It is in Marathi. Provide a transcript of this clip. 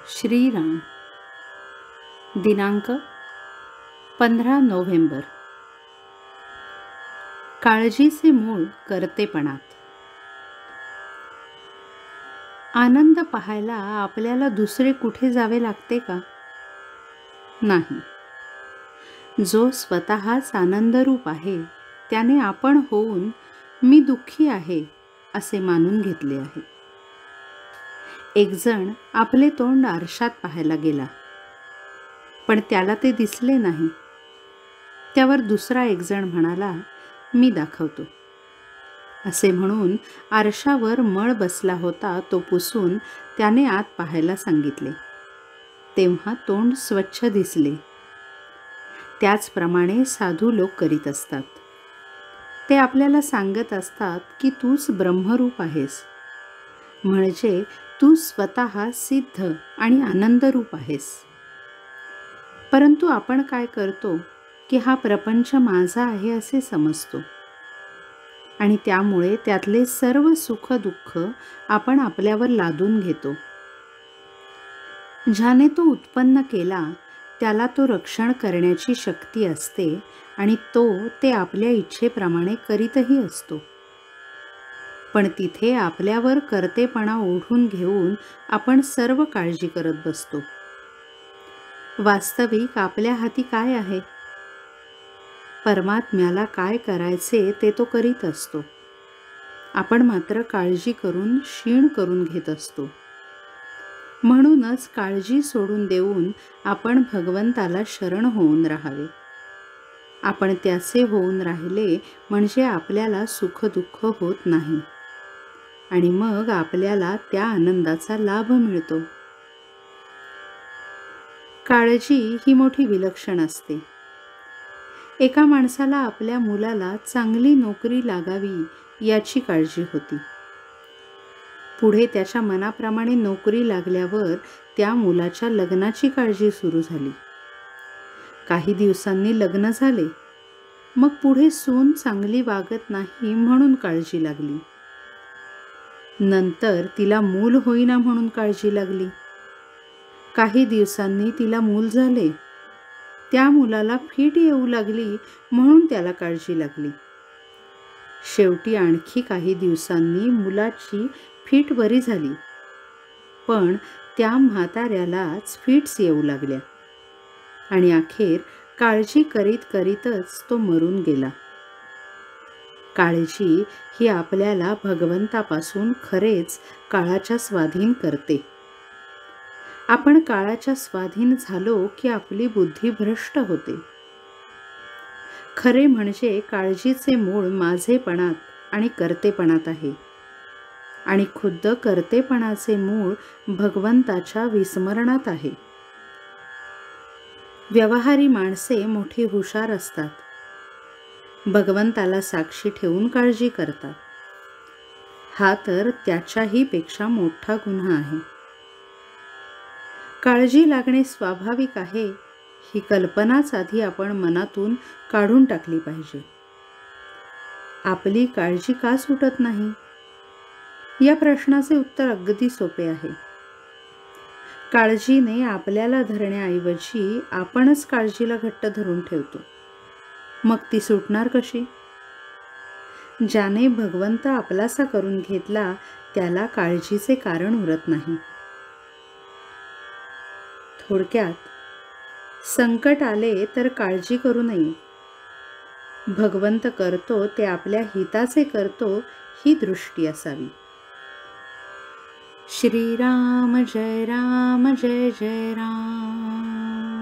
श्रीराम. दिनांक 15 नोव्हेंबर. काळजीचे मूळ कर्तेपणात. आनंद पाहायला आपल्याला दुसरे कुठे जावे लागते का? नाही. जो स्वतःच आनंदरूप आहे त्याने आपण होऊन मी दुःखी आहे असे मानून घेतले आहे. एक जण आपले तोंड आरशात पाहायला गेला, पण त्याला ते दिसले नाही. त्यावर दुसरा एक जण म्हणाला, मी दाखवतो. असे म्हणून आरशावर मळ बसला होता तो पुसून त्याने आत पाहायला सांगितले. तेव्हा तोंड स्वच्छ दिसले. त्याचप्रमाणे साधू लोक करीत असतात. ते आपल्याला सांगत असतात की तूच ब्रह्मरूप आहेस, म्हणजे तू स्वतः सिद्ध आणि आनंदरूप आहेस. परंतु आपण काय करतो की हा प्रपंच माझा आहे असे समजतो आणि त्यामुळे त्यातले सर्व सुख दुःख आपण आपल्यावर लादून घेतो. ज्याने तो उत्पन्न केला त्याला तो रक्षण करण्याची शक्ती असते आणि तो ते आपल्या इच्छेप्रमाणे करीतही असतो. पण तिथे आपल्यावर कर्तेपणा ओढून घेऊन आपण सर्व काळजी करत बसतो. वास्तविक आपल्या हाती काय आहे? परमात्म्याला काय करायचे ते तो करीत असतो. आपण मात्र काळजी करून क्षीण करून घेत असतो. म्हणूनच काळजी सोडून देऊन आपण भगवंताला शरण होऊन राहावे. आपण त्याचे होऊन राहिले म्हणजे आपल्याला सुख दुःख होत नाही आणि मग आपल्याला त्या आनंदाचा लाभ मिळतो. काळजी ही मोठी विलक्षण असते. एका माणसाला आपल्या मुलाला चांगली नोकरी लागावी याची काळजी होती. पुढे त्याच्या मनाप्रमाणे नोकरी लागल्यावर त्या मुलाच्या लग्नाची काळजी सुरू झाली. काही दिवसांनी लग्न झाले. मग पुढे सून चांगली वागत नाही म्हणून काळजी लागली. नंतर तिला मूल होईना म्हणून काळजी लागली. काही दिवसांनी तिला मूल झाले. त्या मुलाला फीट येऊ लागली म्हणून त्याला काळजी लागली. शेवटी आणखी काही दिवसांनी मुलाची फीट बरी झाली, पण त्या म्हाताऱ्यालाच फिट्स येऊ लागल्या आणि अखेर काळजी करीत करीतच तो मरून गेला. काळजी ही आपल्याला भगवंतापासून खरेच काळाच्या स्वाधीन करते. आपण काळाच्या स्वाधीन झालो की आपली बुद्धी भ्रष्ट होते. खरे म्हणजे काळजीचे मूळ माझेपणात आणि कर्तेपणात आहे आणि खुद्द कर्तेपणाचे मूळ भगवंताच्या विस्मरणात आहे. व्यवहारी माणसे मोठी हुशार असतात. भगवंताला साक्षी ठेवून काळजी करतात. हा तर त्याच्याही पेक्षा मोठा गुन्हा आहे. काळजी लागणे स्वाभाविक आहे ही कल्पनाच आधी आपण मनातून काढून टाकली पाहिजे. आपली काळजी का सुटत नाही? या प्रश्नाचे उत्तर अगदी सोपे आहे. काळजीने आपल्याला धरण्याऐवजी आपणच काळजीला घट्ट धरून ठेवतो. मग ती सुटणार कशी? ज्याने भगवंत आपलासा करून घेतला त्याला काळजीचे कारण उरत नाही. थोडक्यात, संकट आले तर काळजी करू नये. भगवंत करतो ते आपल्या हिताचे करतो ही दृष्टी असावी. श्रीराम जय राम जय जय राम.